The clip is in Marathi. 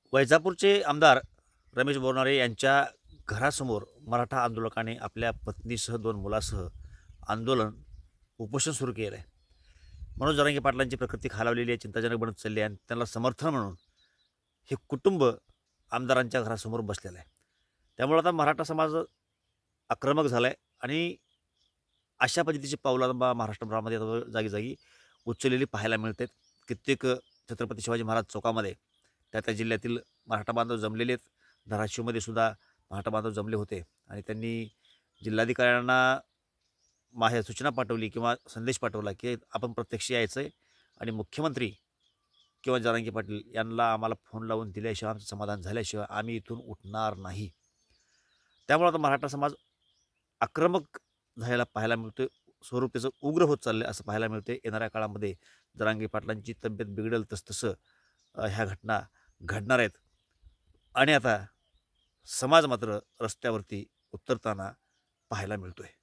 वैजापूरचे आमदार रमेश बोरनारे यांच्या घरासमोर मराठा आंदोलकाने आपल्या पत्नीसह 2 मुलासह आंदोलन उपोषण सुरू केलं आहे. मनोज जरांगे पाटलांची प्रकृती खालावलेली आहे, चिंताजनक बनत चालली आहे आणि त्यांना समर्थन म्हणून हे कुटुंब आमदारांच्या घरासमोर बसलेलं आहे. त्यामुळे आता मराठा समाज आक्रमक झाला आहे आणि अशा पद्धतीची पावलं महाराष्ट्रभरामध्ये आता जागी जागी उचललेली पाहायला मिळतात. कित्येक छत्रपती शिवाजी महाराज चौकामध्ये त्या जिल्ह्यातील मराठा बांधव जमलेले आहेत. धाराशिवमध्ये सुद्धा मराठा बांधव जमले होते आणि त्यांनी जिल्हाधिकाऱ्यांना सूचना पाठवली किंवा संदेश पाठवला की आपण प्रत्यक्ष यायचं आहे आणि मुख्यमंत्री किंवा जरांगे पाटील यांना आम्हाला फोन लावून दिल्याशिवाय आमचं समाधान झाल्याशिवाय आम्ही इथून उठणार नाही. त्यामुळे आता मराठा समाज आक्रमक झालेला पाहायला मिळतोय. स्वरूप त्याचं उग्र होत चाललं आहे असं पाहायला मिळते. येणाऱ्या काळामध्ये जरांगे पाटलांची तब्येत बिघडेल तसतसं ह्या घटना घडणार आहेत आणि आता समाज मात्र रस्त्यावरती उतरताना पाहायला मिळतोय.